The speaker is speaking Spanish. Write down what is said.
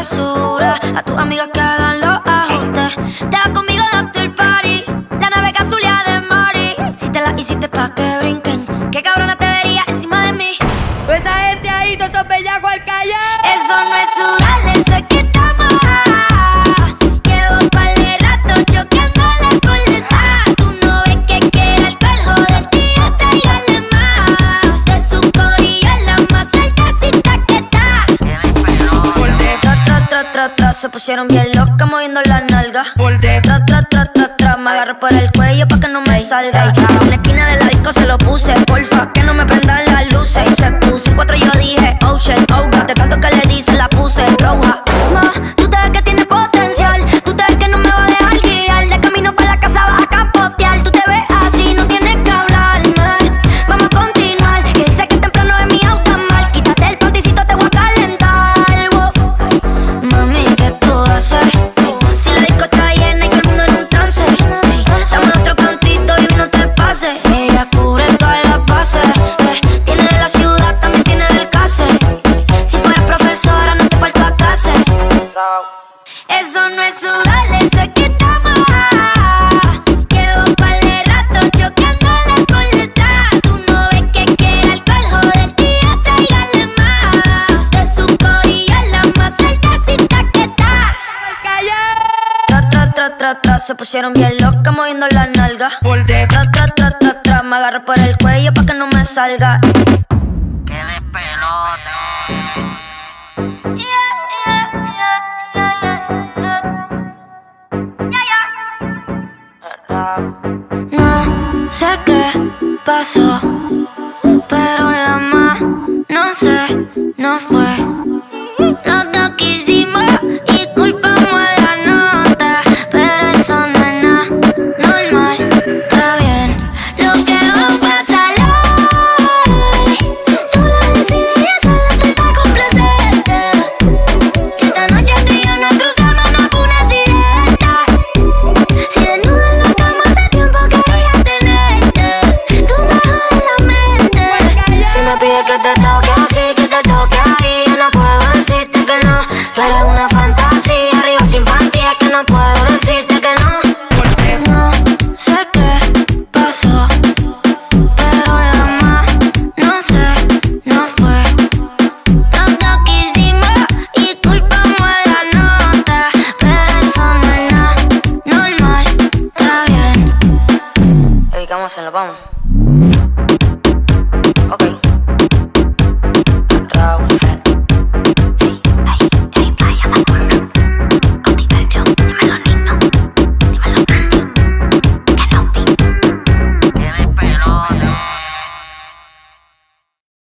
basura. A tus amigas que hagan los ajustes. Te vas conmigo de after party, la nave capsulea de Mari. Si te la hiciste pa' que brinquen, qué cabrona te vería encima de mí. Pues esa gente ahí, todos esos bellacos al callar. Eso no es sudar, eso es que estamos llevo un par de rato choqueando la coleta. Tú no ves que quiere alcohol, joder, tía, tráigale más. De su corillo es la más sueltecita que está. Tra, se pusieron bien locas moviendo las nalgas. Tra, me agarro por el cuello pa' que no me salga. En una esquina de la disco se lo puse, porfa, que no me prendan las luces. Y se puso 4 y yo dije, oh shit, oh god. De tanto que le dice la puse roja. Ma, tú te ves que tienes potencial. Tú te ves que no me va a dejar guiar. De camino para la casa vas a capotear. Tú te ves así, no tienes que hablarme. Vamos a continuar, que dice que temprano es mi auto mal. Quítate el panticito, te voy a calentar. Wow. Mami, ¿qué tú haces? Si la disco está llena y todo el mundo en un trance, dame otro cantito y no te pases. Ella cubre todas las bases. Tiene de la ciudad, también tiene del case. Si fueras profesora, no te falta clase. Eso no es sudar, eso es que estamos llevo un par de rato choqueando la coleta. Tú no ves que quiere alcohol, joder, tía, tráigale más. De su corillo es la más sueltecita que está. Tra, se pusieron bien locas moviendo las nalgas. Tra, me agarro por el cuello pa' que no me salga. ¡Qué despelote! No sé qué pasó, pero la más, no sé, no fue. Los dos quisimos y culpamos a la nota, pero eso no es nada normal, está bien. Lo que va a pasar hoy, tú lo decides y eso lo trata de complacerte. Que esta noche tú y yo nos cruzamos, no fue un accidente. Si desnuda en la cama hace tiempo quería tenerte. Tú me jodes la mente. Si me pides que te toque así, que te toque ahí, yo no puedo decirte que no. Tú eres una fantasía, arriba sin panty, es que no puedo decirte que no. No sé qué pasó, pero la más, no sé, no fue. Los dos quisimos y culpamos a la nota, pero eso no es nada normal, está bien. Ubicamos en la vamos.